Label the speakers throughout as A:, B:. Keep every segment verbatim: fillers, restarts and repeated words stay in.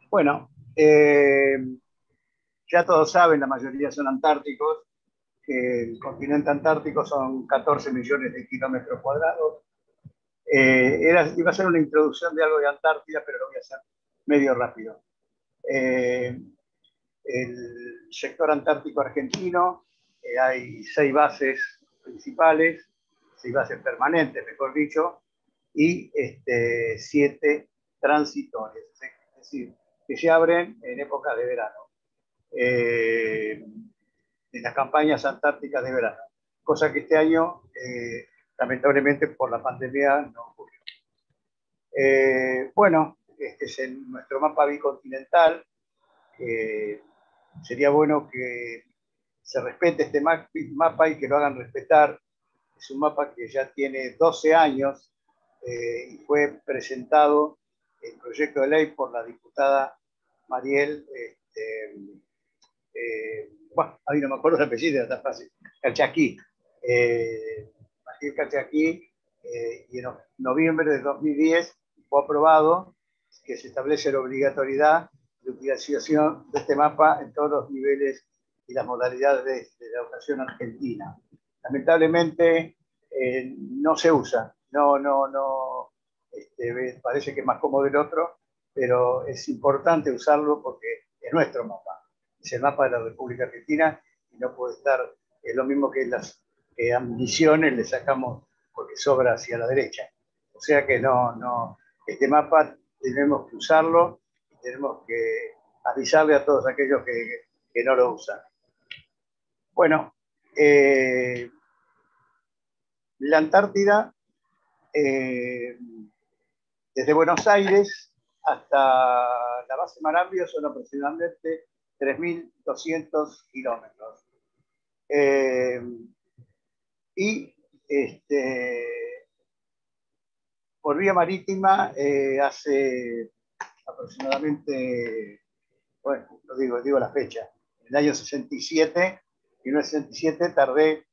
A: Bueno, eh, ya todos saben, la mayoría son antárticos, que el continente antártico son catorce millones de kilómetros cuadrados. Eh, era, iba a ser una introducción de algo de Antártida, pero lo voy a hacer medio rápido. Eh, el sector antártico argentino, eh, hay seis bases principales, seis bases permanentes, mejor dicho, y este, siete transitorias, es decir, que se abren en épocas de verano, eh, en las campañas antárticas de verano, cosa que este año, eh, lamentablemente por la pandemia, no ocurrió. Eh, bueno, este es el, nuestro mapa bicontinental. Eh, sería bueno que se respete este mapa y que lo hagan respetar. Es un mapa que ya tiene doce años eh, y fue presentado el proyecto de ley por la diputada Mariel, este, eh, bueno, ahí no me acuerdo el apellido, está fácil, Calchaquí. Eh, Mariel Calchaquí, eh, y en noviembre de dos mil diez fue aprobado que se establece la obligatoriedad de utilización de este mapa en todos los niveles y las modalidades de, de la educación argentina. Lamentablemente eh, no se usa, no, no, no, este, parece que es más cómodo el otro, pero es importante usarlo porque es nuestro mapa, es el mapa de la República Argentina y no puede estar, es lo mismo que las eh, ambiciones le sacamos porque sobra hacia la derecha. O sea que no, no, este mapa tenemos que usarlo y tenemos que avisarle a todos aquellos que, que no lo usan. Bueno, eh, la Antártida, eh, desde Buenos Aires hasta la base Marambio son aproximadamente tres mil doscientos kilómetros. Eh, y este, por vía marítima eh, hace aproximadamente, bueno, lo digo, digo la fecha, en el año sesenta y siete, y en el sesenta y siete tardé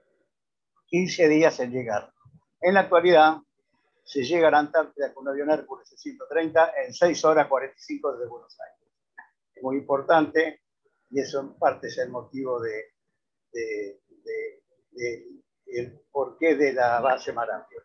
A: quince días en llegar. En la actualidad se llega a la Antártida con un avión Hércules ciento treinta en seis horas cuarenta y cinco desde Buenos Aires. Es muy importante y eso en parte es el motivo de, de, de, de el porqué de la base Marambio.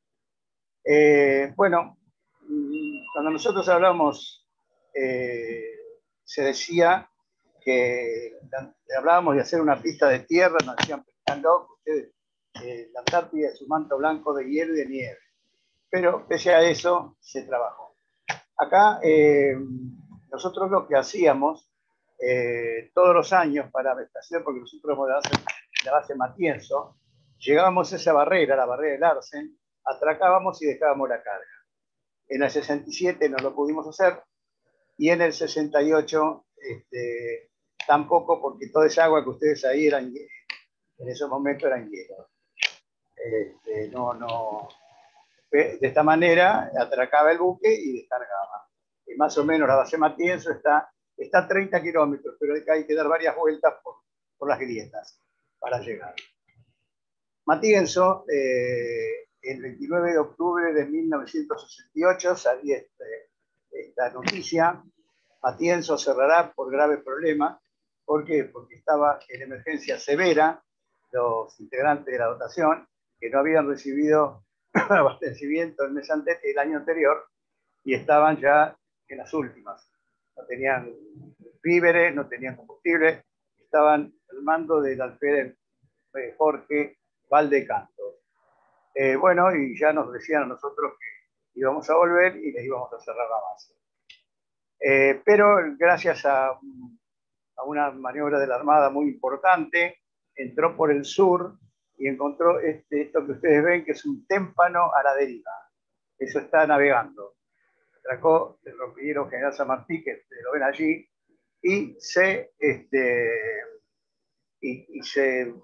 A: Eh, bueno, cuando nosotros hablamos, eh, se decía que hablábamos de hacer una pista de tierra, nos decían, están locos ustedes, eh, la Antártida es un manto blanco de hielo y de nieve. Pero pese a eso, se trabajó. Acá, eh, nosotros lo que hacíamos eh, todos los años para la estación, porque nosotros somos de la base, la base Matienzo, llegábamos a esa barrera, la barrera del Arsen, atracábamos y dejábamos la carga. En el sesenta y siete no lo pudimos hacer y en el sesenta y ocho este, tampoco, porque toda esa agua que ustedes ahí eran, en esos momentos eran hielo. Este, no, no, de esta manera atracaba el buque y descargaba. Y más o menos la base Matienzo está, está a treinta kilómetros, pero hay que dar varias vueltas por, por las grietas para llegar. Matienzo, eh, el veintinueve de octubre de mil novecientos sesenta y ocho salía este, esta noticia: Matienzo cerrará por grave problema. ¿Por qué? Porque estaba en emergencia severa los integrantes de la dotación que no habían recibido abastecimiento el, mes ante, el año anterior y estaban ya en las últimas. No tenían víveres, no tenían combustible, estaban al mando del alférez eh, Jorge Valdecanto. Eh, bueno, y ya nos decían a nosotros que íbamos a volver y les íbamos a cerrar la base. Eh, pero gracias a, a una maniobra de la Armada muy importante, entró por el sur y encontró este, esto que ustedes ven, que es un témpano a la deriva. Eso está navegando. Atracó el rompillero General San Martín, que lo ven allí, y se, este, y, y se,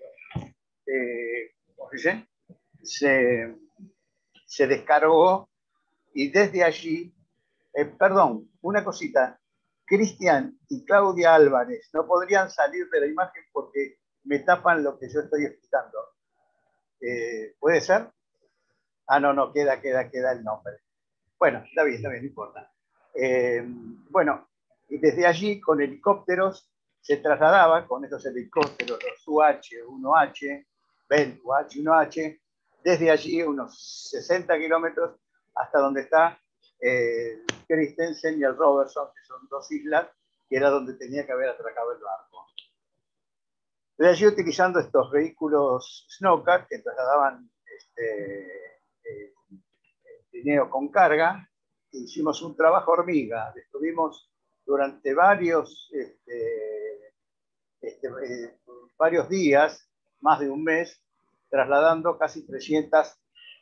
A: eh, ¿cómo se dice? Se, se descargó y desde allí, eh, perdón, una cosita, Cristian y Claudia Álvarez no podrían salir de la imagen porque me tapan lo que yo estoy explicando. Eh, ¿Puede ser? Ah, no, no, queda, queda, queda el nombre. Bueno, está bien, está bien, no importa. Eh, bueno, y desde allí con helicópteros se trasladaba, con estos helicópteros, los U H uno H, Bell U H uno H, desde allí unos sesenta kilómetros hasta donde está eh, Christensen y el Robertson, que son dos islas, que era donde tenía que haber atracado el barco. Desde allí, utilizando estos vehículos Snowcat que trasladaban este, eh, trineo con carga, hicimos un trabajo hormiga. Estuvimos durante varios, este, este, eh, varios días, más de un mes, trasladando casi trescientas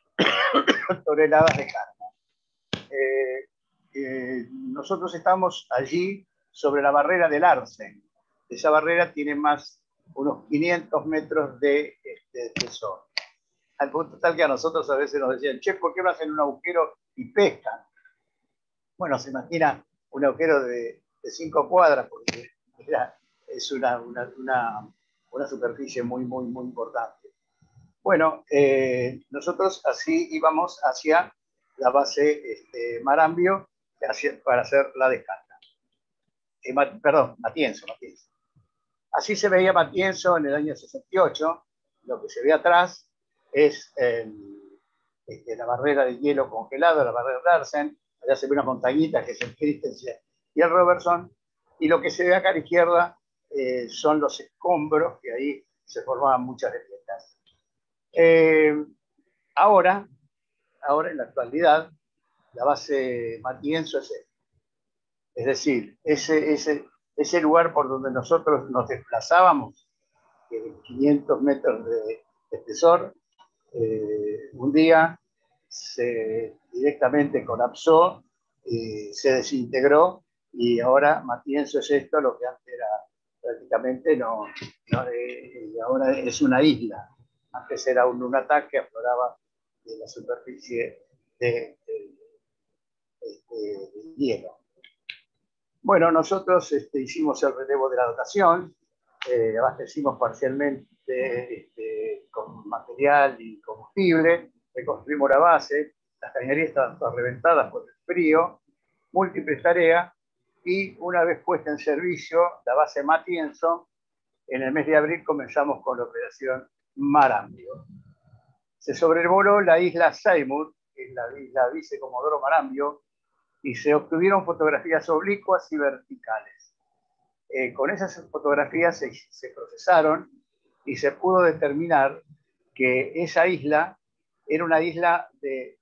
A: toneladas de carga. Eh, eh, nosotros estamos allí sobre la barrera del Arsen. Esa barrera tiene más unos quinientos metros de este, espesor. Al punto tal que a nosotros a veces nos decían, che, ¿por qué no hacen un agujero y pescan? Bueno, se imagina un agujero de, de cinco cuadras, porque era, es una, una, una, una superficie muy, muy, muy importante. Bueno, eh, nosotros así íbamos hacia la base este, Marambio hacia, para hacer la descarga. Eh, ma, perdón, Matienzo, Matienzo. Así se veía Matienzo en el año sesenta y ocho. Lo que se ve atrás es el, este, la barrera de hielo congelado, la barrera de Larsen. Allá se ve unas montañitas que es el Christensen y el Robertson. Y lo que se ve acá a la izquierda eh, son los escombros, que ahí se formaban muchas grietas. Eh, ahora, ahora, en la actualidad, la base Matienzo es esta. Es decir, ese, ese, ese lugar por donde nosotros nos desplazábamos, de quinientos metros de espesor, eh, un día se directamente colapsó, y se desintegró, y ahora Matienzo es esto, lo que antes era prácticamente no, no eh, ahora es una isla. Antes era un lunatic que afloraba de la superficie de, de, de, de, de hielo. Bueno, nosotros este, hicimos el relevo de la dotación, eh, abastecimos parcialmente este, con material y combustible, reconstruimos la base, las cañerías estaban todas reventadas por el frío, múltiples tareas, y una vez puesta en servicio la base Matienzo, en el mes de abril comenzamos con la operación Marambio. Se sobrevoló la isla Seymour, que es la isla Vice-Comodoro Marambio, y se obtuvieron fotografías oblicuas y verticales. Eh, con esas fotografías se, se procesaron y se pudo determinar que esa isla era una isla de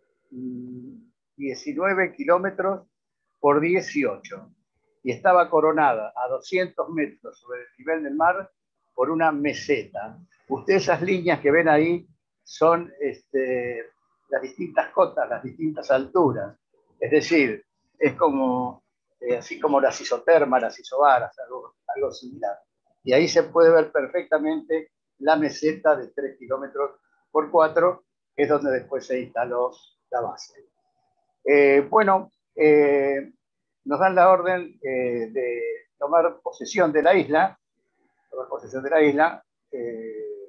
A: mmm, diecinueve kilómetros por dieciocho y estaba coronada a doscientos metros sobre el nivel del mar por una meseta. Ustedes, esas líneas que ven ahí son este, las distintas cotas, las distintas alturas. Es decir, es como, eh, así como las isotermas, las isobaras, algo, algo similar. Y ahí se puede ver perfectamente la meseta de tres kilómetros por cuatro, que es donde después se instaló la base. Eh, bueno, eh, nos dan la orden eh, de tomar posesión de la isla, tomar posesión de la isla, eh,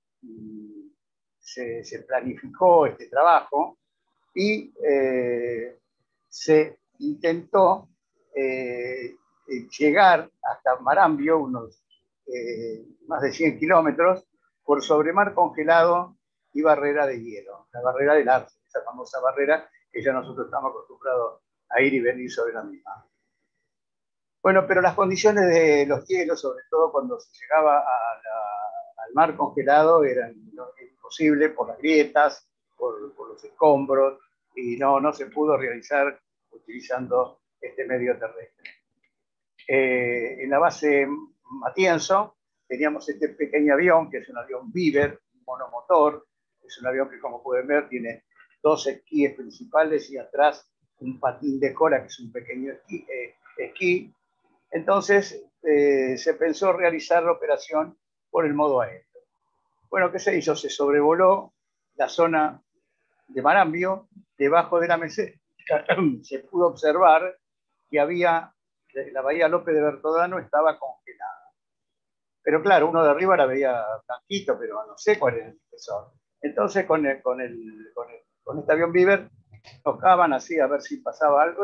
A: se, se planificó este trabajo y eh, se intentó eh, llegar hasta Marambio, unos eh, más de cien kilómetros, por sobremar congelado y barrera de hielo, la barrera del Arce, esa famosa barrera que ya nosotros estamos acostumbrados a ir y venir sobre la misma. Bueno, pero las condiciones de los hielos, sobre todo cuando se llegaba a la, al mar congelado, eran no, imposibles por las grietas, por, por los escombros, y no, no se pudo realizar utilizando este medio terrestre. Eh, en la base Matienzo teníamos este pequeño avión, que es un avión Beaver, monomotor, es un avión que, como pueden ver, tiene dos esquíes principales y atrás un patín de cola, que es un pequeño esquí. Eh, esquí. Entonces eh, se pensó realizar la operación por el modo aéreo. Bueno, ¿qué se hizo? Se sobrevoló la zona de Marambio, debajo de la meseta. Se pudo observar que había, la bahía López de Bertodano estaba congelada. Pero claro, uno de arriba la veía blanquito, pero no sé cuál era el espesor. Entonces con, el, con, el, con, el, con este avión Beaver tocaban así a ver si pasaba algo,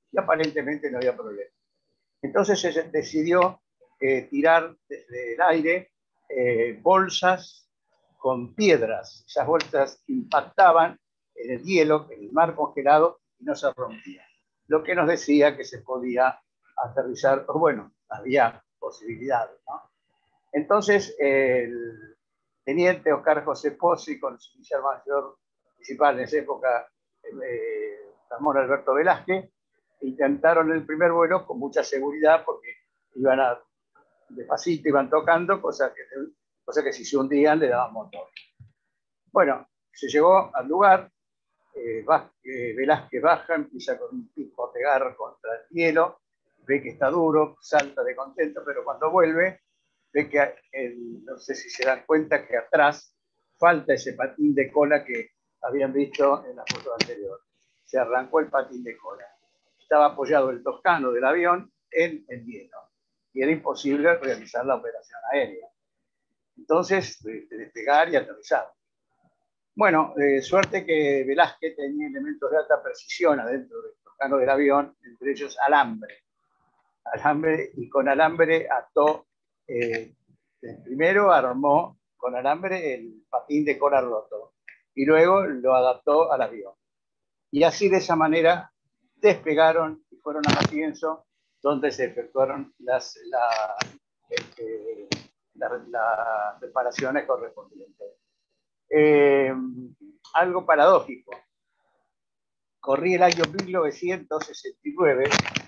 A: y aparentemente no había problema. Entonces se decidió eh, tirar desde el aire eh, bolsas con piedras. Esas bolsas impactaban en el hielo, en el mar congelado, y no se rompían. Lo que nos decía que se podía aterrizar, o bueno, había posibilidades, ¿no? Entonces, el teniente Oscar José Pozzi, con su oficial mayor principal en esa época, eh, Ramón Alberto Velázquez, intentaron el primer vuelo con mucha seguridad porque iban a, despacito, iban tocando, cosa que, cosa que si se hundían le daban motor. Bueno, se llegó al lugar, eh, eh, Velázquez baja, empieza con un pico a pegar contra el hielo, ve que está duro, salta de contento, pero cuando vuelve, ve que, el, no sé si se dan cuenta, que atrás falta ese patín de cola que habían visto en la foto anterior. Se arrancó el patín de cola. Estaba apoyado el toscano del avión en el hielo y era imposible realizar la operación aérea. Entonces, de, de despegar y aterrizar. Bueno, eh, suerte que Velázquez tenía elementos de alta precisión adentro del toscano del avión, entre ellos alambre. Alambre, y con alambre ató, eh, primero armó con alambre el patín de cola roto y luego lo adaptó al avión. Y así de esa manera despegaron y fueron a Matienzo, donde se efectuaron las, la, este, la, las reparaciones correspondientes. Eh, algo paradójico. Corrí el año mil novecientos sesenta y nueve,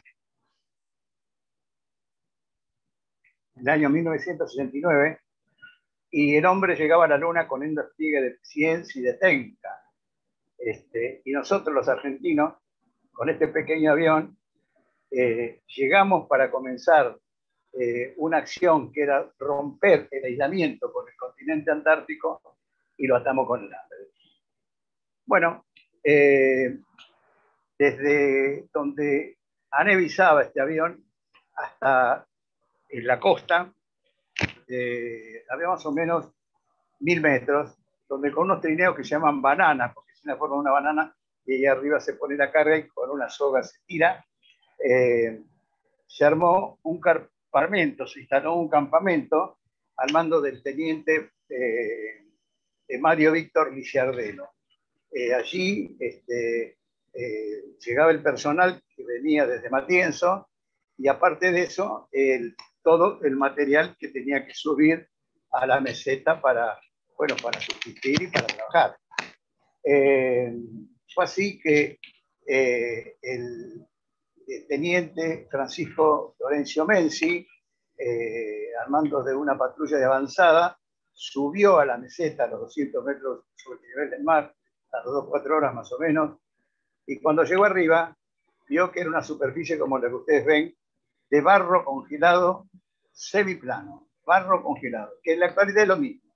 A: el año mil novecientos sesenta y nueve, y el hombre llegaba a la luna con un despliegue de ciencia y de técnica. Este, y nosotros los argentinos, con este pequeño avión, eh, llegamos para comenzar eh, una acción que era romper el aislamiento con el continente antártico y lo atamos con el hambre. Bueno, eh, desde donde anevisaba este avión hasta en la costa, eh, había más o menos mil metros, donde con unos trineos que se llaman bananas, porque es una forma de una banana, y ahí arriba se pone la carga y con una soga se tira, eh, se armó un campamento, se instaló un campamento al mando del teniente eh, de Mario Víctor Liciardelo. Eh, allí este, eh, llegaba el personal que venía desde Matienzo, y aparte de eso, el, todo el material que tenía que subir a la meseta para, bueno, para subsistir y para trabajar. Eh, fue así que eh, el, el teniente Francisco Florencio Menzi, eh, al mando de una patrulla de avanzada, subió a la meseta a los doscientos metros sobre el nivel del mar, a las dos o cuatro horas más o menos, y cuando llegó arriba, vio que era una superficie como la que ustedes ven, de barro congelado semiplano, barro congelado, que en la actualidad es lo mismo,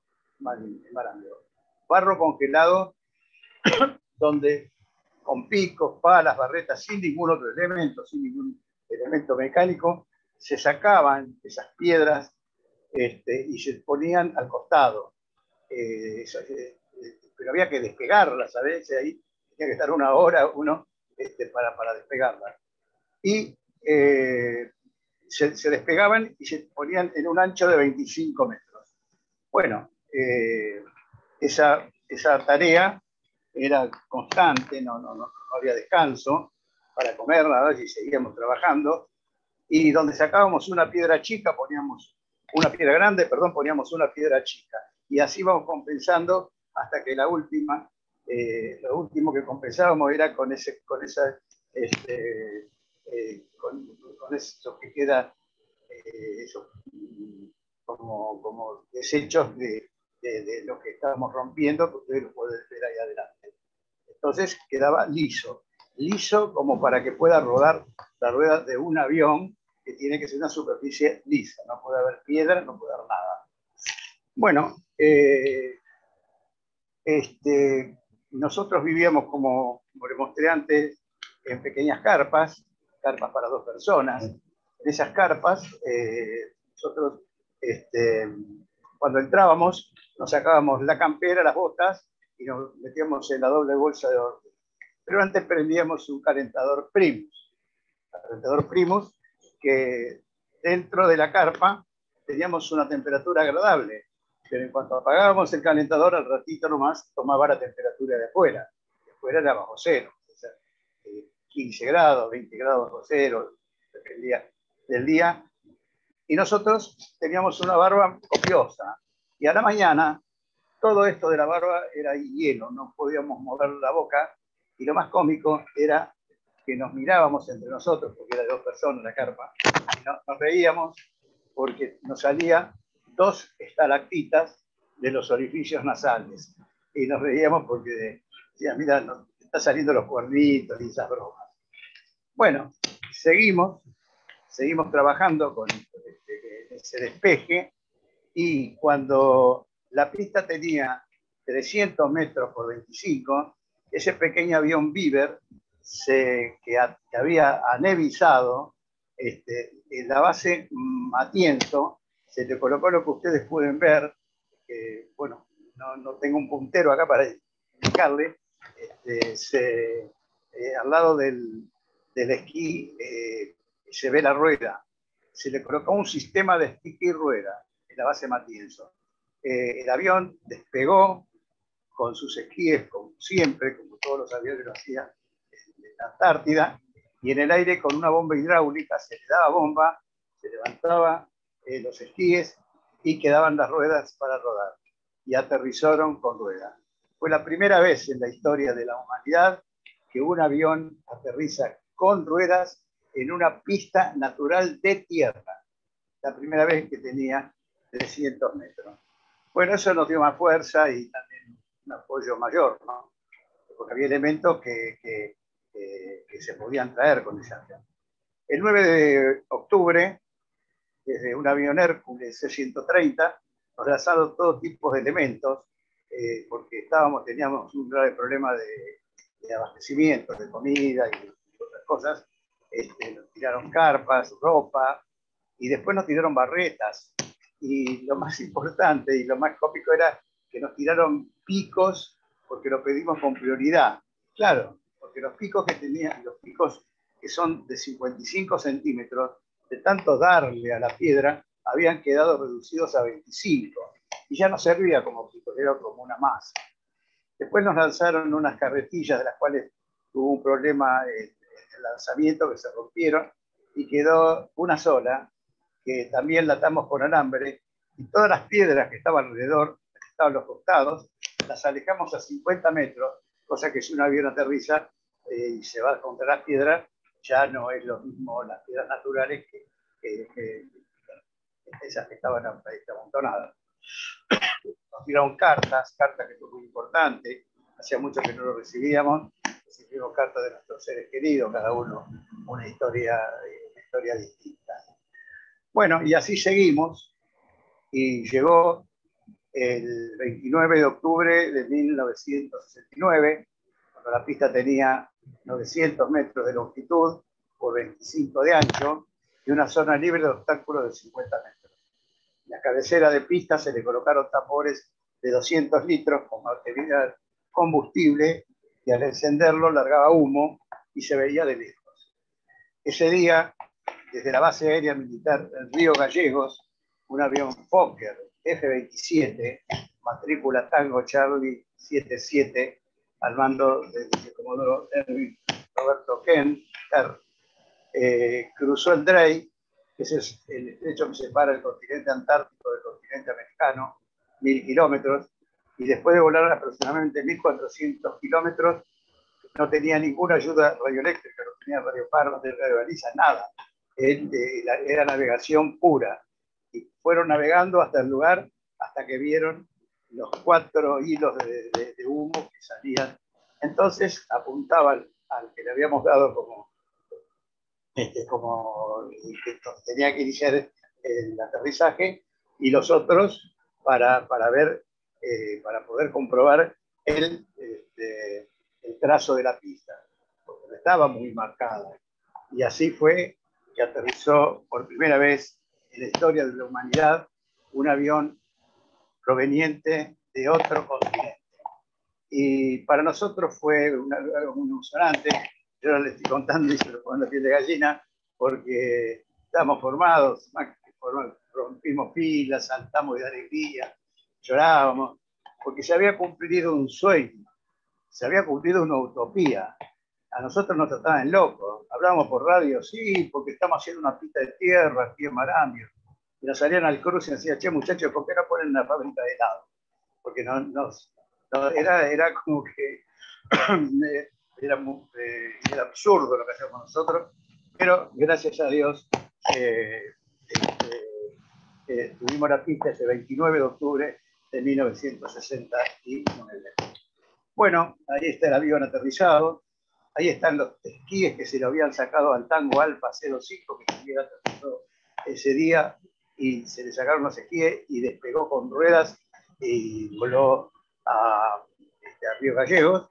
A: barro congelado, donde con picos, palas, barretas, sin ningún otro elemento, sin ningún elemento mecánico, se sacaban esas piedras este, y se ponían al costado. Eh, eh, pero había que despegarlas, a veces ahí tenía que estar una hora uno este, para, para despegarlas. Y eh, se, se despegaban y se ponían en un ancho de veinticinco metros. Bueno, eh, esa, esa tarea era constante, no, no, no, no había descanso para comer, nada, y seguíamos trabajando. Y donde sacábamos una piedra chica, poníamos una piedra grande, perdón, poníamos una piedra chica. Y así íbamos compensando hasta que la última, eh, lo último que compensábamos era con, ese, con esa, este, eh, con, con eso que queda, eh, eso, como, como desechos de, de, de lo que estábamos rompiendo, que ustedes lo pueden ver ahí adelante. Entonces quedaba liso, liso como para que pueda rodar la rueda de un avión, que tiene que ser una superficie lisa, no puede haber piedra, no puede haber nada. Bueno, eh, este, nosotros vivíamos, como, como les mostré antes, en pequeñas carpas, carpas para dos personas. En esas carpas, eh, nosotros, este, cuando entrábamos, nos sacábamos la campera, las botas, y nos metíamos en la doble bolsa de orden. Pero antes prendíamos un calentador Primus. calentador Primus, que dentro de la carpa teníamos una temperatura agradable, pero en cuanto apagábamos el calentador, al ratito nomás tomaba la temperatura de afuera. De afuera era bajo cero, o sea, quince grados, veinte grados bajo cero, dependía del día. Y nosotros teníamos una barba copiosa. Y a la mañana, todo esto de la barba era hielo, no podíamos mover la boca. Y lo más cómico era que nos mirábamos entre nosotros, porque eran dos personas la carpa, y nos, nos reíamos porque nos salía dos estalactitas de los orificios nasales. Y nos reíamos porque decían, mira, nos están saliendo los cuernitos y esas bromas. Bueno, seguimos, seguimos trabajando con este, ese despeje, y cuando la pista tenía trescientos metros por veinticinco, ese pequeño avión Beaver se, que, a, que había anevizado este, en la base Matienzo, se le colocó lo que ustedes pueden ver, que, bueno, no, no tengo un puntero acá para indicarle, este, se, eh, al lado del, del esquí eh, se ve la rueda, se le colocó un sistema de esquí y rueda en la base Matienzo. Eh, el avión despegó con sus esquíes, como siempre, como todos los aviones lo hacían en la Antártida, y en el aire con una bomba hidráulica se le daba bomba, se levantaba eh, los esquíes y quedaban las ruedas para rodar. Y aterrizaron con ruedas. Fue la primera vez en la historia de la humanidad que un avión aterriza con ruedas en una pista natural de tierra. La primera vez que tenía trescientos metros. Bueno, eso nos dio más fuerza y también un apoyo mayor, ¿no? Porque había elementos que, que, que, que se podían traer con ese avión. El nueve de octubre, desde un avión Hércules C ciento treinta, nos lanzaron todo tipo de elementos, eh, porque estábamos, teníamos un grave problema de, de abastecimiento, de comida y otras cosas. Este, nos tiraron carpas, ropa, y después nos tiraron barretas. Y lo más importante y lo más cómico era que nos tiraron picos porque lo pedimos con prioridad. Claro, porque los picos que tenían, los picos que son de cincuenta y cinco centímetros, de tanto darle a la piedra, habían quedado reducidos a veinticinco. Y ya no servía como pico, era como una masa. Después nos lanzaron unas carretillas de las cuales tuvo un problema en el lanzamiento, que se rompieron, y quedó una sola, que también la atamos con alambre, y todas las piedras que estaban alrededor, que estaban a los costados, las alejamos a cincuenta metros, cosa que si un avión aterriza eh, y se va contra las piedras, ya no es lo mismo las piedras naturales que, que, que, que esas que estaban amontonadas. Nos tiraron cartas, cartas que fue muy importante, hacía mucho que no lo recibíamos, recibimos cartas de nuestros seres queridos, cada uno una historia, una historia distinta. Bueno, y así seguimos, y llegó el veintinueve de octubre de mil novecientos sesenta y nueve, cuando la pista tenía novecientos metros de longitud por veinticinco de ancho y una zona libre de obstáculos de cincuenta metros. En la cabecera de pista se le colocaron tambores de doscientos litros con material combustible, y al encenderlo largaba humo y se veía de lejos. Ese día, desde la base aérea militar en Río Gallegos, un avión Fokker F veintisiete, matrícula Tango Charlie setenta y siete, al mando del vicecomodoro Erwin Roberto Kent, eh, cruzó el Drake, que es el estrecho que separa el continente antártico del continente americano, mil kilómetros, y después de volar aproximadamente mil cuatrocientos kilómetros, no tenía ninguna ayuda radioeléctrica, no tenía radioparlas, de radiobalizas, nada. Era navegación pura. Y fueron navegando hasta el lugar, hasta que vieron los cuatro hilos de, de, de humo que salían. Entonces apuntaban al que le habíamos dado como, este, como que tenía que iniciar el aterrizaje, y los otros para, para ver, eh, para poder comprobar el, este, el trazo de la pista, porque no estaba muy marcada. Y así fue que aterrizó por primera vez en la historia de la humanidad un avión proveniente de otro continente. Y para nosotros fue una, algo muy emocionante, yo no le estoy contando y se lo pongo en la piel de gallina, porque estamos formados, rompimos filas, saltamos de alegría, llorábamos, porque se había cumplido un sueño, se había cumplido una utopía. A nosotros nos trataban locos, hablábamos por radio, sí, porque estamos haciendo una pista de tierra aquí en Marambio. Y nos salían al cruce y decían, che, muchachos, ¿por qué no ponen una fábrica de helado? Porque no, no, no, era, era como que era, muy, eh, era absurdo lo que hacíamos nosotros, pero gracias a Dios eh, este, eh, tuvimos la pista ese veintinueve de octubre de mil novecientos sesenta y nueve. Bueno, ahí está el avión aterrizado, ahí están los esquíes que se lo habían sacado al Tango Alfa cero cinco, que también aterrizó ese día, y se le sacaron los esquíes y despegó con ruedas y voló a, este, a Río Gallegos.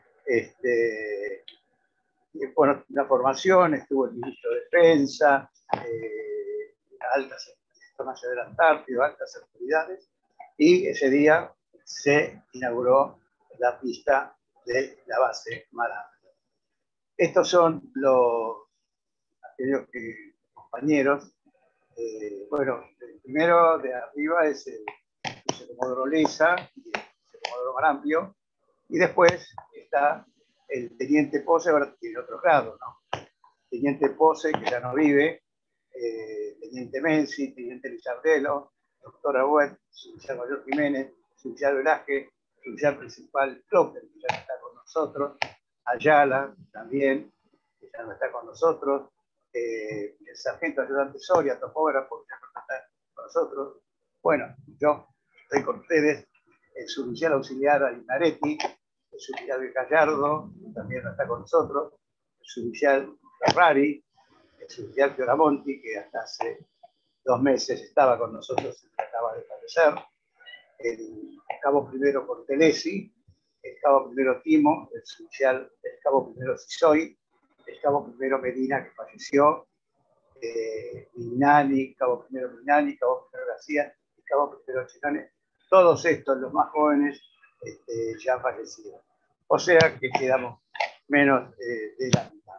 A: Este, y, bueno, la formación, estuvo el ministro de Defensa, eh, altas zonas de la Antártida, altas autoridades, y ese día se inauguró la pista de la base Marambio. Estos son los aquellos que, compañeros. Eh, bueno, el primero de arriba es el Comodoro Leza y el Comodoro Marambio, y después está el teniente Pose, ahora tiene otro grado, ¿no? Teniente Pose, que ya no vive, eh, teniente Menzi, teniente Lizardelo, doctor Abuet, suboficial mayor Jiménez, suboficial Velázquez, suboficial principal Clopper, que ya no está con nosotros, Ayala también, que ya no está con nosotros, eh, el sargento ayudante Soria, topógrafo, que ya no está con nosotros. Bueno, yo estoy con ustedes, el suboficial auxiliar Alinaretti, el suboficial Gallardo, también no está con nosotros, el suboficial Ferrari, el suboficial Fioramonti, que hasta hace dos meses estaba con nosotros y acaba de fallecer, el cabo primero Cortelesi, el cabo primero Timo, el suboficial, el cabo primero Sisoy, el cabo primero Medina, que falleció, eh, Mignani, cabo primero Mignani, cabo primero García, el cabo primero Chinone. Todos estos, los más jóvenes, este, ya han fallecido. O sea que quedamos menos eh, de la mitad.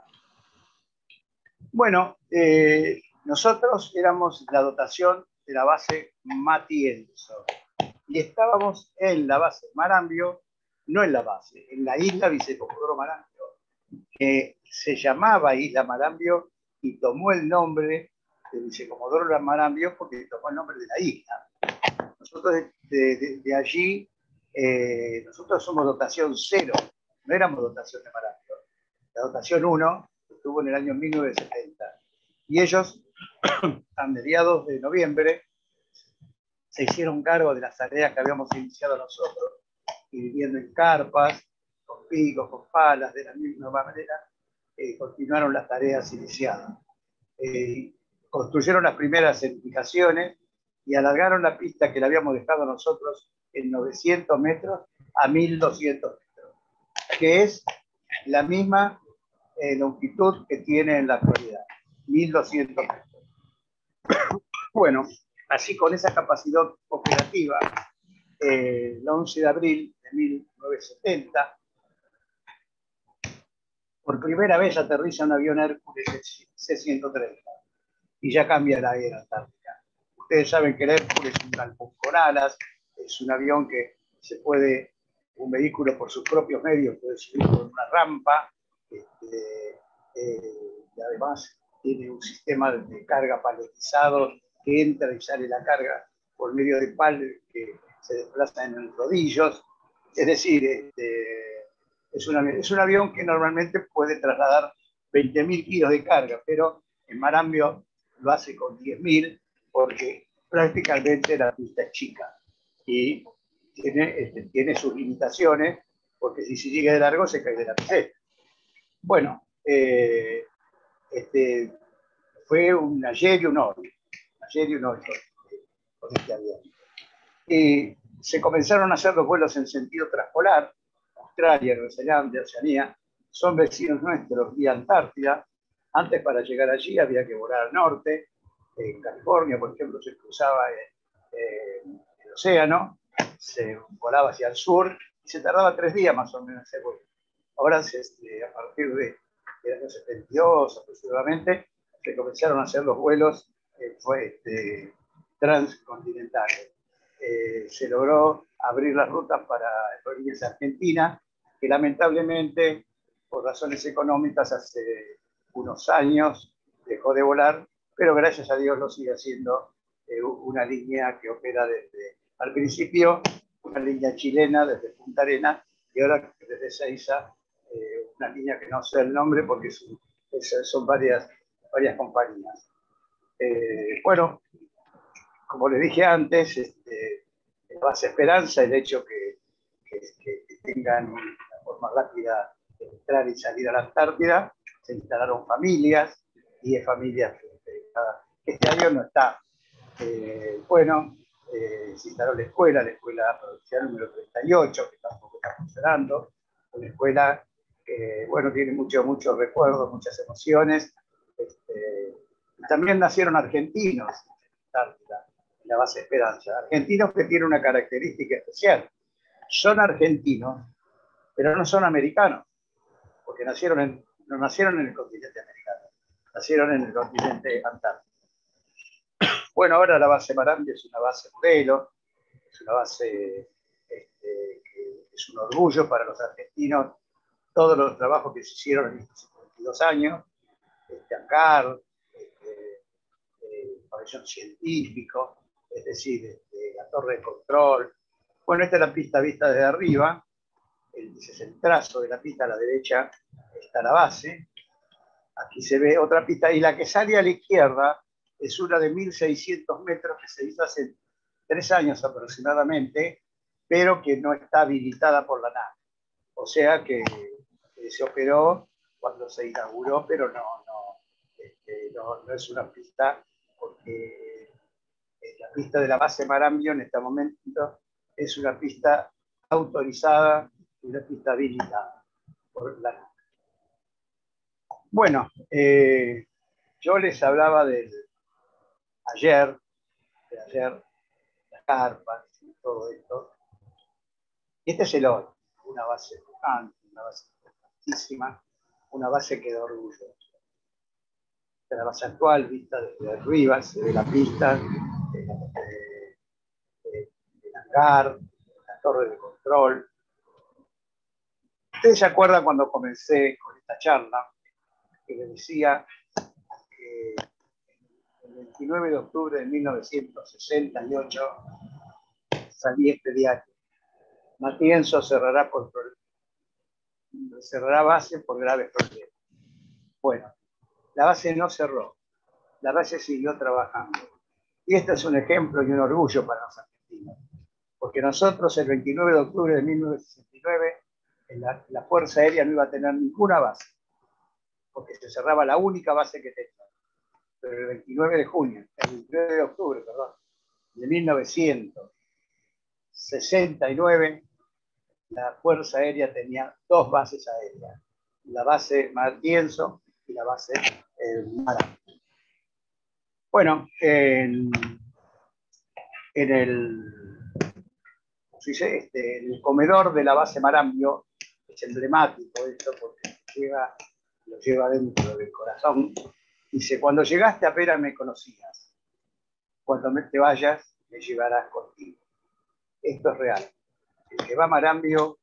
A: Bueno, eh, nosotros éramos la dotación de la base Matienzo y estábamos en la base Marambio, no en la base, en la isla Vicecomodoro Marambio, que se llamaba Isla Marambio y tomó el nombre de Vicecomodoro Marambio porque tomó el nombre de la isla. Nosotros de, de, de, de allí, eh, nosotros somos dotación cero, no éramos dotación de Marambio. La dotación uno estuvo en el año mil novecientos setenta. Y ellos, a mediados de noviembre, se hicieron cargo de las tareas que habíamos iniciado nosotros, y viviendo en carpas, con picos, con palas, de la misma manera, eh, continuaron las tareas iniciadas. Eh, construyeron las primeras edificaciones y alargaron la pista que la habíamos dejado nosotros en novecientos metros a mil doscientos metros, que es la misma eh, longitud que tiene en la actualidad, mil doscientos metros. Bueno, así con esa capacidad operativa, eh, el once de abril de mil novecientos setenta, por primera vez aterriza un avión Hércules C ciento treinta y ya cambia la era antártica. Ustedes saben que el Hércules es un halcón con alas, es un avión que se puede, un vehículo por sus propios medios, puede subir por una rampa, este, eh, y además tiene un sistema de carga paletizado que entra y sale la carga por medio de palos que se desplazan en los rodillos. Es decir, este, es, una, es un avión que normalmente puede trasladar veinte mil kilos de carga, pero en Marambio lo hace con diez mil porque prácticamente la pista es chica y tiene, este, tiene sus limitaciones, porque si se llega de largo se cae de la piseta. Bueno, eh, este, fue un ayer y un hoy, ayer y un hoy con este avión. Y se comenzaron a hacer los vuelos en sentido transpolar. Australia, Nueva Zelanda, Oceanía, son vecinos nuestros, y Antártida. Antes, para llegar allí había que volar al norte. En California, por ejemplo, se cruzaba el, el, el océano, se volaba hacia el sur y se tardaba tres días más o menos ese vuelo. Ahora, este, a partir de, el año setenta y dos aproximadamente, se comenzaron a hacer los vuelos eh, fue, este, transcontinentales. Eh, se logró abrir las rutas para aerolíneas argentinas, que lamentablemente, por razones económicas, hace unos años dejó de volar, pero gracias a Dios lo sigue haciendo eh, una línea que opera desde, al principio, una línea chilena desde Punta Arenas, y ahora desde Seiza, eh, una línea que no sé el nombre porque son, son varias, varias compañías. Eh, bueno, como les dije antes, este, la base Esperanza, el hecho que, que, que tengan una forma rápida de entrar y salir a la Antártida, se instalaron familias, diez familias. Este año no está. Eh, bueno, eh, se instaló la escuela, la escuela provincial número treinta y ocho, que tampoco está funcionando, una escuela que, bueno, tiene muchos muchos recuerdos, muchas emociones. Este, también nacieron argentinos en Antártida, en la base Esperanza. Argentinos que tienen una característica especial. Son argentinos, pero no son americanos, porque nacieron en, no nacieron en el continente americano, nacieron en el continente antártico. Bueno, ahora la base Marambio es una base modelo, es una base este, que es un orgullo para los argentinos, todos los trabajos que se hicieron en estos cincuenta y dos años, este hangar, este, eh, pabellón científico, es decir, este, la torre de control. Bueno, esta es la pista vista desde arriba, el, ese es el trazo de la pista, a la derecha está la base, aquí se ve otra pista, y la que sale a la izquierda es una de mil seiscientos metros que se hizo hace tres años aproximadamente, pero que no está habilitada por la nave. O sea que, que se operó cuando se inauguró, pero no, no, este, no, no es una pista, porque la pista de la base Marambio en este momento es una pista autorizada, una pista habilitada por la nave. Bueno, eh, yo les hablaba del ayer, de ayer, las carpas y todo esto. Y este es el hoy, una base pujante, una base importantísima, una base que da orgullo. De la base actual, vista desde arriba, se ve la pista, del hangar, la torre de control. Ustedes se acuerdan cuando comencé con esta charla, que les decía que el veintinueve de octubre de mil novecientos sesenta y ocho salí este diario. Matienzo cerrará, por, cerrará base por graves problemas. Bueno, la base no cerró, la base siguió trabajando. Y este es un ejemplo y un orgullo para los argentinos, porque nosotros el veintinueve de octubre de mil novecientos sesenta y nueve la, la Fuerza Aérea no iba a tener ninguna base, porque se cerraba la única base que tenía. Pero el veintinueve de junio, el veintinueve de octubre, perdón, de mil novecientos sesenta y nueve, la Fuerza Aérea tenía dos bases aéreas, la base Matienzo y la base eh, Marambio. Bueno, en, en, el, dice, este, en el comedor de la base Marambio es emblemático esto porque llega, lo lleva dentro del corazón. Dice, cuando llegaste apenas me conocías, cuando me te vayas me llevarás contigo. Esto es real. El que va a Marambio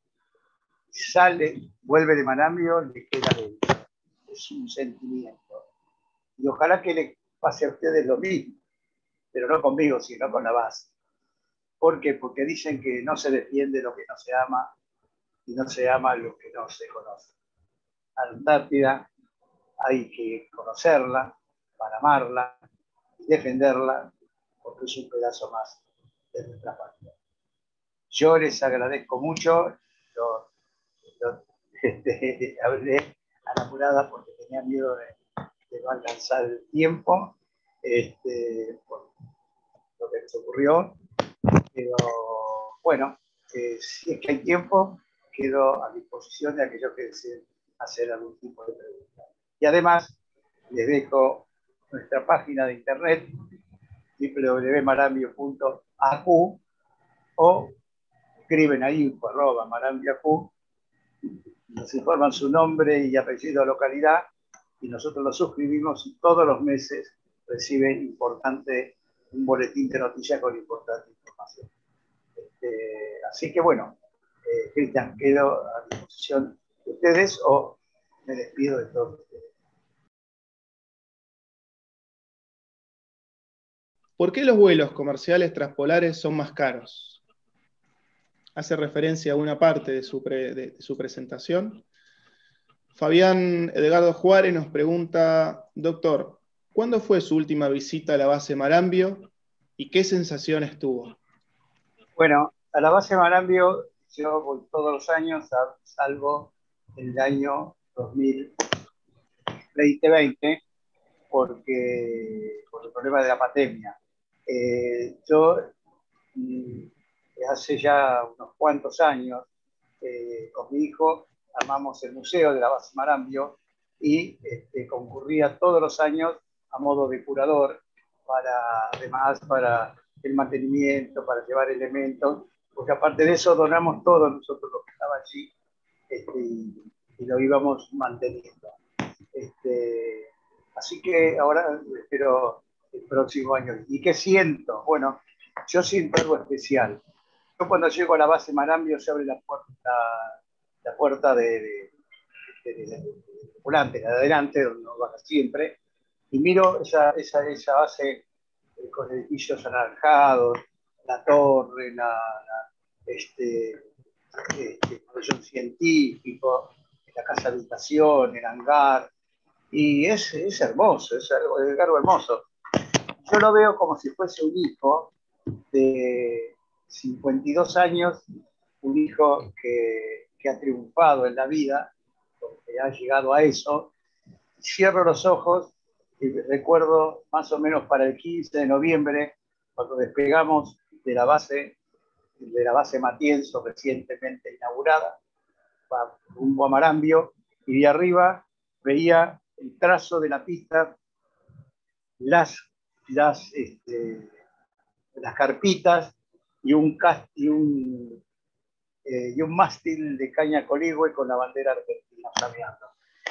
A: sale, vuelve de Marambio, le queda dentro. Es un sentimiento. Y ojalá que le pase a ustedes lo mismo, pero no conmigo, sino con la base. ¿Por qué? Porque dicen que no se defiende lo que no se ama y no se ama lo que no se conoce. A la Antártida hay que conocerla para amarla y defenderla, porque es un pedazo más de nuestra patria. Yo les agradezco mucho. Yo, yo este, hablé a la apurada porque tenía miedo de, de no alcanzar el tiempo, este, por lo que les ocurrió. Pero bueno, eh, si es que hay tiempo, quedo a disposición de aquellos que deseen hacer algún tipo de pregunta. Y además, les dejo nuestra página de internet, doble u doble u doble u punto marambio punto a q, o escriben ahí info arroba marambio punto a q nos informan su nombre y apellido, localidad, y nosotros lo suscribimos y todos los meses reciben importante, un boletín de noticias con importante información. Este, así que bueno, eh, Cristian, quedo a disposición de ustedes o me despido de todos ustedes.
B: ¿Por qué los vuelos comerciales transpolares son más caros? Hace referencia a una parte de su, pre, de, de su presentación. Fabián Edgardo Juárez nos pregunta, doctor, ¿cuándo fue su última visita a la base Marambio y qué sensaciones tuvo?
A: Bueno, a la base Marambio yo voy todos los años, salvo el año dos mil veinte, porque por el problema de la pandemia. Eh, yo mm, hace ya unos cuantos años, eh, con mi hijo, armamos el museo de la base Marambio y este, concurría todos los años a modo de curador, para, además para el mantenimiento, para llevar elementos, porque aparte de eso donamos todo nosotros lo que estaba allí, este, y, y lo íbamos manteniendo. Este, así que ahora espero el próximo año. ¿Y qué siento? Bueno, yo siento algo especial. Yo cuando llego a la base Marambio se abre la puerta, la puerta de, de, de, de, de volante, la de adelante, donde uno baja siempre, y miro esa, esa, esa base eh, con edificios anaranjados, la torre, la, la este, este, pabellón científico, la casa de habitación, el hangar, y es, es hermoso, es algo, es algo hermoso. Yo lo veo como si fuese un hijo de cincuenta y dos años, un hijo que, que ha triunfado en la vida, porque ha llegado a eso. Cierro los ojos y recuerdo más o menos para el quince de noviembre, cuando despegamos de la base, de la base Matienzo, recientemente inaugurada, rumbo a Marambio, y de arriba veía el trazo de la pista, las, las, este, las carpitas y un, y un, eh, y un mástil de caña coligüe con la bandera argentina flameando.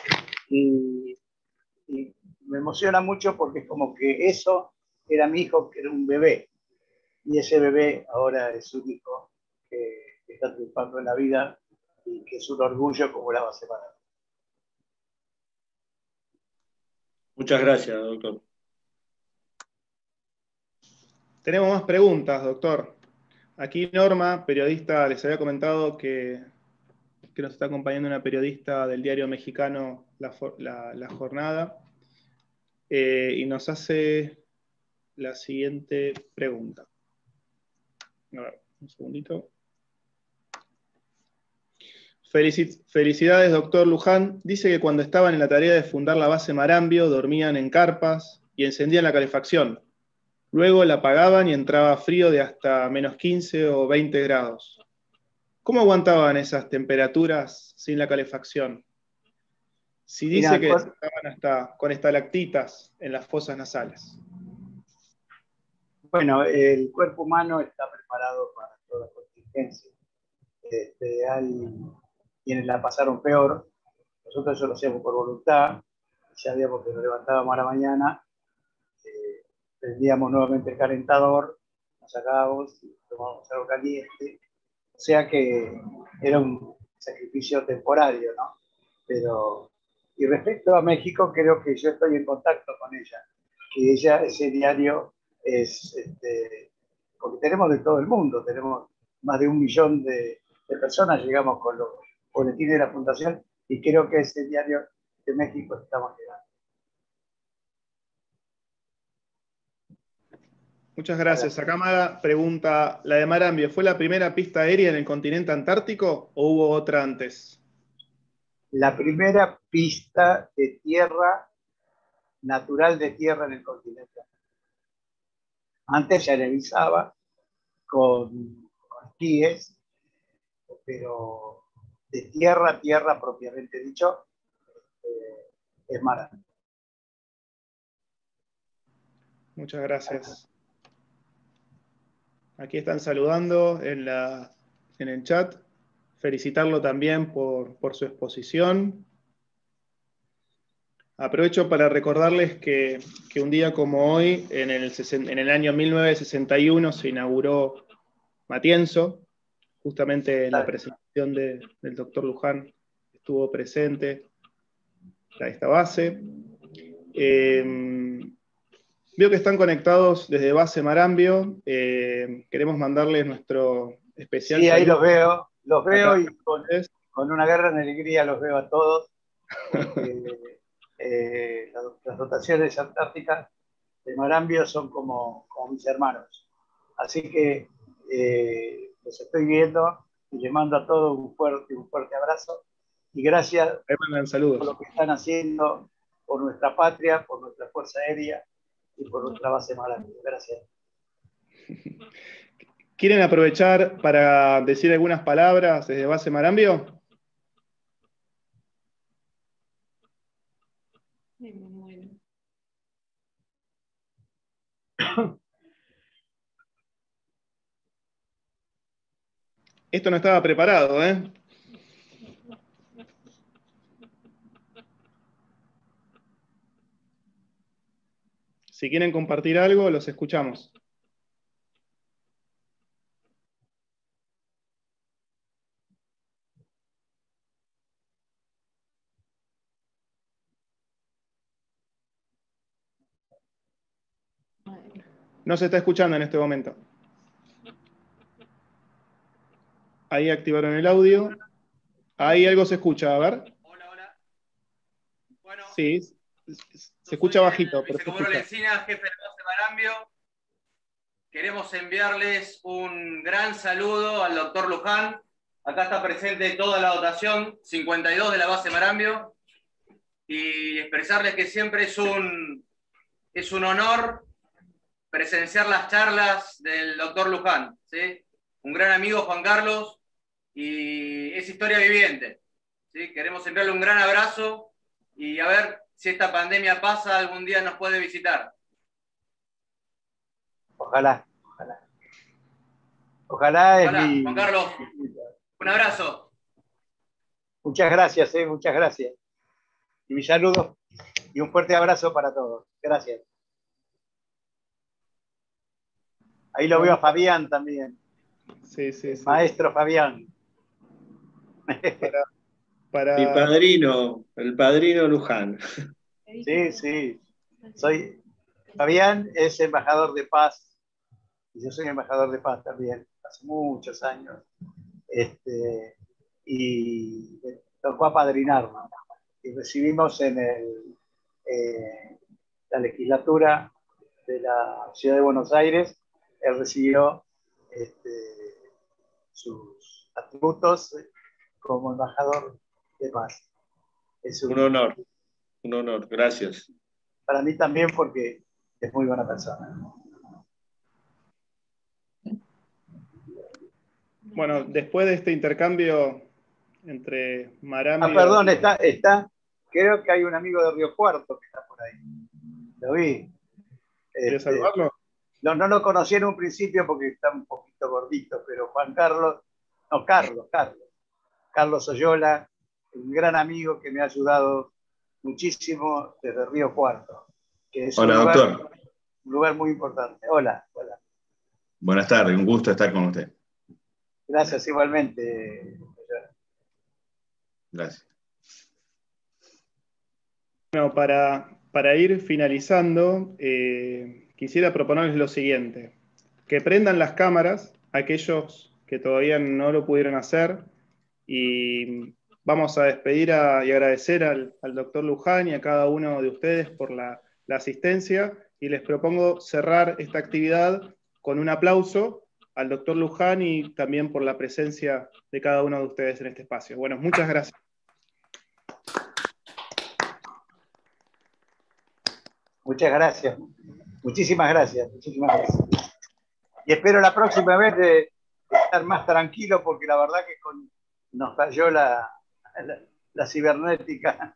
A: Y, y me emociona mucho porque es como que eso era mi hijo, que era un bebé, y ese bebé ahora es un hijo que, que está triunfando en la vida y que es un orgullo como la base para.
C: Muchas gracias, doctor.
B: Tenemos más preguntas, doctor. Aquí Norma, periodista, les había comentado que, que nos está acompañando una periodista del diario mexicano La, la, la Jornada, eh, y nos hace la siguiente pregunta. A ver, un segundito. Felicidades, doctor Luján. Dice que cuando estaban en la tarea de fundar la base Marambio, dormían en carpas y encendían la calefacción. Luego la apagaban y entraba frío de hasta menos quince o veinte grados. ¿Cómo aguantaban esas temperaturas sin la calefacción? Si dice
A: Mira,
B: que estaban hasta con estalactitas en las fosas nasales.
A: bueno, el cuerpo humano está preparado para toda contingencia. Este, hay quienes la pasaron peor. Nosotros eso lo hacíamos por voluntad. Sabíamos que nos levantábamos a la mañana, eh, prendíamos nuevamente el calentador, nos sacábamos y tomábamos algo caliente. O sea que era un sacrificio temporario, ¿no? Pero, y respecto a México, creo que yo estoy en contacto con ella, que ella, ese diario es, este, porque tenemos de todo el mundo, tenemos más de un millón de, de personas, llegamos con los boletines de la Fundación, y creo que ese diario de México estamos llegando.
B: Muchas gracias. Acá Maga pregunta, ¿la de Marambio fue la primera pista aérea en el continente antártico o hubo otra antes?
A: La primera pista de tierra, natural de tierra en el continente. Antes se realizaba con, con esquíes, pero de tierra a tierra propiamente dicho, eh, es Marambio.
B: Muchas gracias. Aquí están saludando en, la, en el chat. felicitarlo también por, por su exposición. Aprovecho para recordarles que, que un día como hoy, en el, en el año mil novecientos sesenta y uno, se inauguró Matienzo, justamente en la presentación de, del doctor Luján estuvo presente a esta base. Eh, veo que están conectados desde Base Marambio. Eh, queremos mandarles nuestro especial
A: Sí, ahí
B: saludo.
A: los veo, los veo
B: Acá.
A: y con, con una gran alegría los veo a todos, porque eh, las, las dotaciones antárticas de Marambio son como, como mis hermanos. Así que eh, los estoy viendo y les mando a todos un fuerte, un fuerte abrazo y gracias
B: Ahí mandan saludos.
A: por lo que están haciendo por nuestra patria, por nuestra Fuerza Aérea y por nuestra base Marambio. Gracias.
B: ¿Quieren aprovechar para decir algunas palabras desde Base Marambio? Esto no estaba preparado, ¿eh? Si quieren compartir algo, los escuchamos. No se está escuchando en este momento. Ahí activaron el audio. Ahí algo se escucha, a ver.
D: Hola, hola. Bueno,
B: sí, se escucha bajito. Pero
D: Vicecomodoro Lencina, jefe de base Marambio. Queremos enviarles un gran saludo al doctor Luján. Acá está presente toda la dotación, cincuenta y dos de la base Marambio. Y expresarles que siempre es un, es un honor presenciar las charlas del doctor Luján, ¿sí? Un gran amigo, Juan Carlos, y es historia viviente, ¿sí? Queremos enviarle un gran abrazo y a ver si esta pandemia pasa, algún día nos puede visitar.
A: Ojalá, ojalá. Ojalá es
D: Hola,
A: mi...
D: Juan Carlos, un abrazo.
A: Muchas gracias, eh, muchas gracias. Y mi saludo y un fuerte abrazo para todos. Gracias. Ahí lo veo a Fabián también.
B: Sí, sí, sí.
A: Maestro Fabián.
B: Para, para...
C: Mi padrino, el padrino Luján.
A: Sí, sí. Soy... Fabián es embajador de paz y yo soy embajador de paz también, hace muchos años. Este, y me tocó apadrinarlo. Y recibimos en el, eh, la legislatura de la Ciudad de Buenos Aires, él recibió este, sus atributos como embajador de paz. Es un,
C: un honor, un honor, gracias.
A: Para mí también porque es muy buena persona.
B: Bueno, después de este intercambio entre Marambio...
A: Ah, perdón, está, está, creo que hay un amigo de Río Cuarto que está por ahí. Lo vi.
B: ¿Quieres
A: Este,
B: saludarlo?
A: No, no lo conocí en un principio porque está un poquito gordito, pero Juan Carlos, no, Carlos, Carlos, Carlos Oyola, un gran amigo que me ha ayudado muchísimo desde Río Cuarto, que es
E: Hola,
A: un lugar,
E: doctor.
A: Un lugar muy importante. Hola, hola.
E: Buenas tardes, un gusto estar con usted.
A: Gracias igualmente.
E: Gracias.
B: Bueno, para, para ir finalizando, eh, quisiera proponerles lo siguiente. Que prendan las cámaras, aquellos que todavía no lo pudieron hacer, y vamos a despedir a, y agradecer al, al doctor Luján y a cada uno de ustedes por la, la asistencia, y les propongo cerrar esta actividad con un aplauso al doctor Luján y también por la presencia de cada uno de ustedes en este espacio. Bueno, muchas gracias.
A: Muchas gracias. Muchísimas gracias. Muchísimas gracias. Y espero la próxima vez de estar más tranquilo porque la verdad que con, nos cayó la, la, la cibernética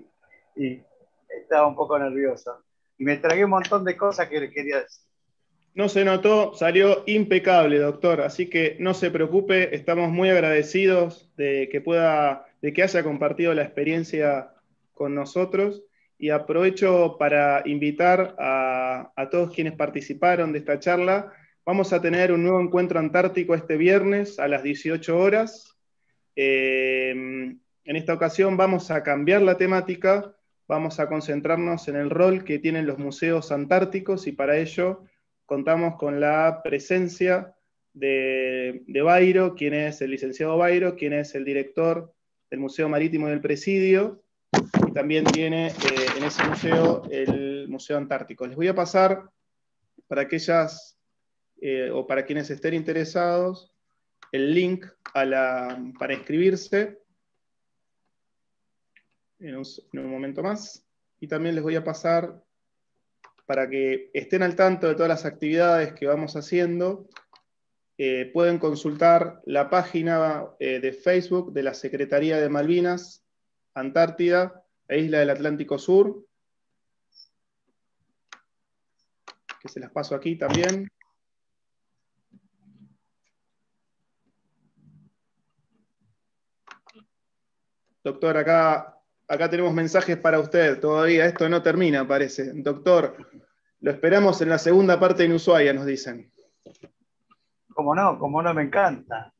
A: y estaba un poco nervioso. Y me tragué un montón de cosas que le quería decir.
B: No se notó, salió impecable, doctor, así que no se preocupe, estamos muy agradecidos de que pueda, de que haya compartido la experiencia con nosotros, y aprovecho para invitar a, a todos quienes participaron de esta charla. Vamos a tener un nuevo encuentro antártico este viernes a las dieciocho horas. Eh, en esta ocasión vamos a cambiar la temática, vamos a concentrarnos en el rol que tienen los museos antárticos, y para ello contamos con la presencia de, de Bairo, quien es el licenciado Bairo, quien es el director del Museo Marítimo del Presidio, y también tiene eh, en ese museo el Museo Antártico. Les voy a pasar, para aquellas, eh, o para quienes estén interesados, el link a la, para inscribirse en un, en un momento más, y también les voy a pasar, para que estén al tanto de todas las actividades que vamos haciendo, eh, pueden consultar la página eh, de Facebook de la Secretaría de Malvinas, Antártida e Isla del Atlántico Sur, que se las paso aquí también. Doctor, acá, acá tenemos mensajes para usted todavía, esto no termina, parece. Doctor, lo esperamos en la segunda parte en Ushuaia, nos dicen.
A: Como no, como no, me encanta.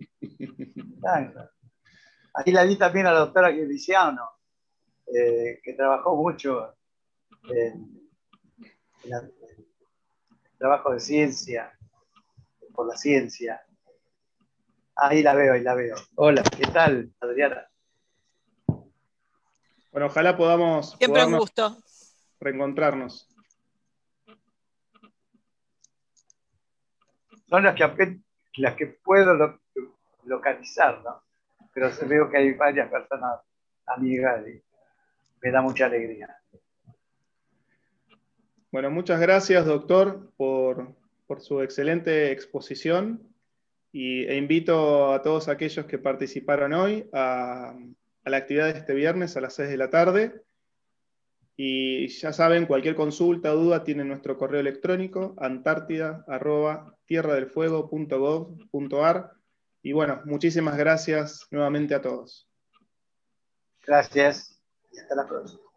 A: Ahí la vi también a la doctora Guiliciano, eh, que trabajó mucho en, en, la, en el trabajo de ciencia, por la ciencia. Ahí la veo, ahí la veo. Hola, ¿qué tal, Adriana?
B: Bueno, ojalá podamos,
F: Siempre
B: podamos
F: un gusto.
B: reencontrarnos.
A: Son las que, las que puedo lo, localizar, ¿no? Pero veo que hay varias personas amigas y me da mucha alegría.
B: Bueno, muchas gracias, doctor, por, por su excelente exposición, y, e invito a todos aquellos que participaron hoy a, a la actividad de este viernes a las seis de la tarde. Y ya saben, cualquier consulta o duda tienen nuestro correo electrónico, antártida arroba tierra del fuego punto gov punto ar. Y bueno, muchísimas gracias nuevamente a todos.
A: Gracias y hasta la próxima.